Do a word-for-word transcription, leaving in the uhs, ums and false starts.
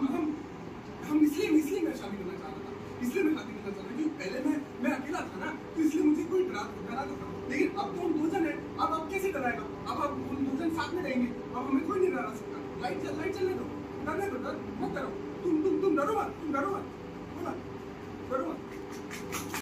हम हम हम इसलिए इसलिए मैं शादी करना चाह रहा था, इसलिए मैं शादी करना चाह रहा था क्योंकि पहले मैं मैं अकेला था ना, तो इसलिए मुझे कोई डरा डरा तो था। लेकिन अब तो हम दो जन हैं, अब अब कैसे डराएगा? अब अब हम दो जन साथ में रहेंगे, अब हमें कोई नहीं डरा सकता। लाइट चल लाइट चलने दो, डरने दो, डर मत करो, तुम तुम तुम डरो मत, तुम डरो मत, डरो मत।